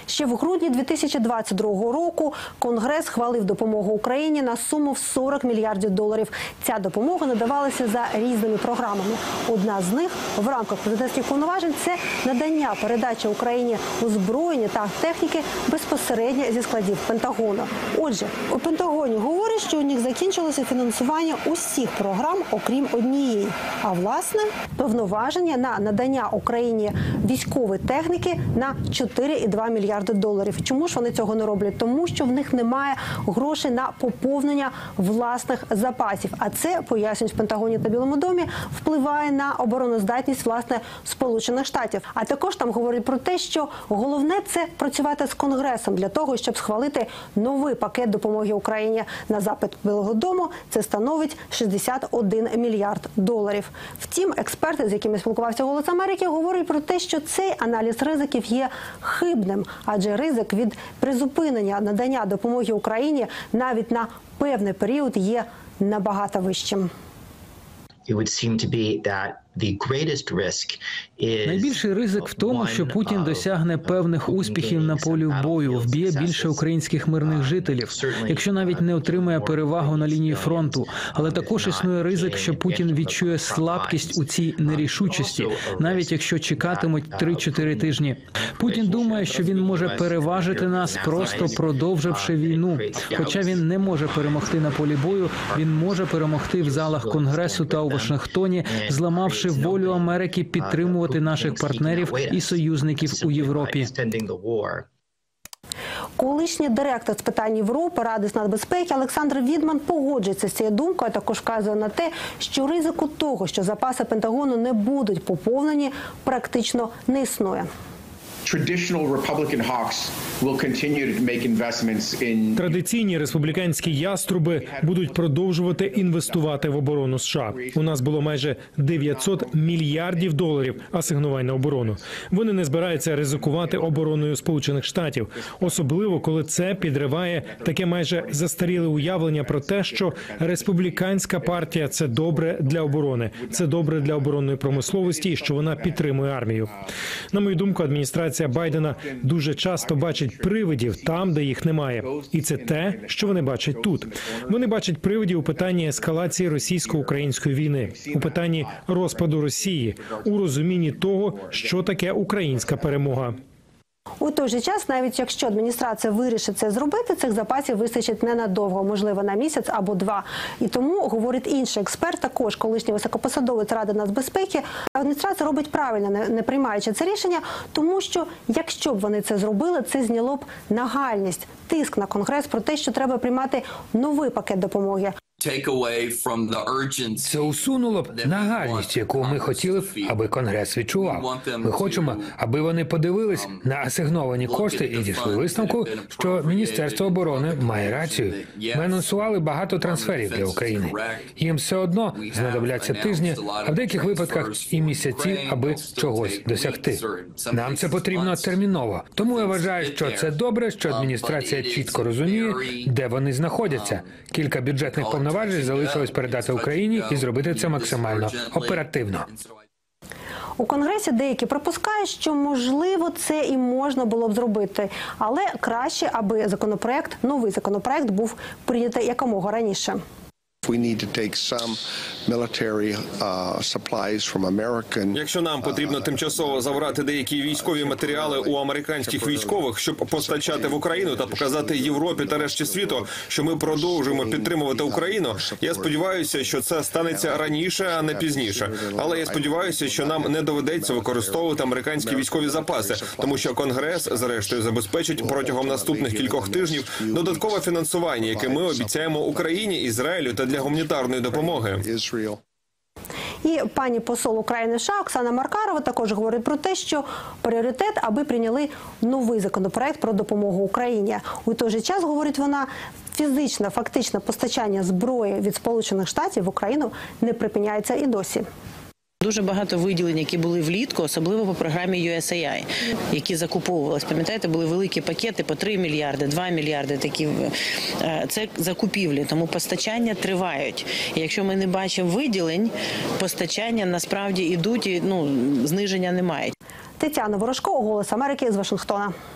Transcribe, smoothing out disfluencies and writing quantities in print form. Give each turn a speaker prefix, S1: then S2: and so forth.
S1: Ще в грудні 2022 року Конгрес схвалив допомогу Україні на суму в 40 мільярдів доларів. Ця допомога надавалася за різними програмами. Одна з них в рамках президентських повноважень – це надання передачі Україні озброєння та техніки безпосередньо зі складів Пентагону. Отже, у Пентагоні говорять, що у них закінчилося фінансування усіх програм, окрім однієї. А власне, повноваження на надання Україні військової техніки на 4,2 мільярди доларів. Чому ж вони цього не роблять? Тому що в них немає грошей на поповнення власних запасів. А це, пояснюють в Пентагоні та Білому домі, впливає на обороноздатність, власне, Сполучених Штатів. А також там говорять про те, що головне – це працювати з Конгресом для того, щоб схвалити новий пакет допомоги Україні. На запит Білого дому це становить 61 мільярд доларів. Втім, експерти, з якими спілкувався «Голос Америки», говорять про те, що цей аналіз ризиків є хибним, адже ризик від призупинення надання допомоги Україні навіть на певний період є набагато вищим.
S2: Найбільший ризик в тому, що Путін досягне певних успіхів на полі бою, вб'є більше українських мирних жителів, якщо навіть не отримає перевагу на лінії фронту. Але також існує ризик, що Путін відчує слабкість у цій нерішучості, навіть якщо чекатимуть 3-4 тижні. Путін думає, що він може переважити нас, просто продовживши війну. Хоча він не може перемогти на полі бою, він може перемогти в залах Конгресу та у Вашингтоні, зламавши волю Америки підтримувати наших партнерів і союзників у Європі.
S1: Колишній директор з питань Європи Ради з нацбезпеки Олександр Вітман погоджується з цією думкою, а також вказує на те, що ризику того, що запаси Пентагону не будуть поповнені, практично не існує.
S3: Традиційні республіканські яструби будуть продовжувати інвестувати в оборону США. У нас було майже 900 мільярдів доларів асигнувань на оборону. Вони не збираються ризикувати обороною Сполучених Штатів, особливо коли це підриває таке майже застаріле уявлення про те, що республіканська партія – це добре для оборони, це добре для оборонної промисловості і що вона підтримує армію. На мою думку, адміністрація Байдена дуже часто бачить привидів там, де їх немає. І це те, що вони бачать тут. Вони бачать привидів у питанні ескалації російсько-української війни, у питанні розпаду Росії, у розумінні того, що таке українська перемога.
S1: У той же час, навіть якщо адміністрація вирішить це зробити, цих запасів вистачить ненадовго, можливо, на місяць або два. І тому, говорить інший експерт, також колишній високопосадовець Ради нацбезпеки, адміністрація робить правильно, не приймаючи це рішення, тому що, якщо б вони це зробили, це зняло б нагальність, тиск на Конгрес про те, що треба приймати новий пакет допомоги.
S4: Це усунуло б нагальність, яку ми хотіли б, аби Конгрес відчував. Ми хочемо, аби вони подивились на асигновані кошти і дійшли висновку, що Міністерство оборони має рацію. Ми анонсували багато трансферів для України. Їм все одно знадобляться тижні, а в деяких випадках і місяці, аби чогось досягти. Нам це потрібно терміново. Тому я вважаю, що це добре, що адміністрація чітко розуміє, де вони знаходяться. Кілька бюджетних повноважень залишилось передати Україні і зробити це максимально оперативно.
S1: У Конгресі деякі припускають, що, можливо, це і можна було б зробити. Але краще, аби новий законопроект був прийнятий якомога раніше.
S5: Якщо нам потрібно тимчасово забрати деякі військові матеріали у американських військових, щоб постачати в Україну та показати Європі та решті світу, що ми продовжуємо підтримувати Україну, я сподіваюся, що це станеться раніше, а не пізніше. Але я сподіваюся, що нам не доведеться використовувати американські військові запаси, тому що Конгрес, зрештою, забезпечить протягом наступних кількох тижнів додаткове фінансування, яке ми обіцяємо Україні, Ізраїлю та для гуманітарної допомоги.
S1: І пані посол України в США Оксана Маркарова також говорить про те, що пріоритет, аби прийняли новий законопроект про допомогу Україні. У той же час, говорить вона, фізичне, фактичне постачання зброї від Сполучених Штатів в Україну не припиняється і досі.
S6: Дуже багато виділень, які були влітку, особливо по програмі USAI, які закуповувалися. Пам'ятаєте, були великі пакети по 3 мільярди, 2 мільярди. Це закупівлі, тому постачання тривають. І якщо ми не бачимо виділень, постачання насправді йдуть і зниження немає.
S1: Тетяна Ворожко, «Голос Америки» з Вашингтона.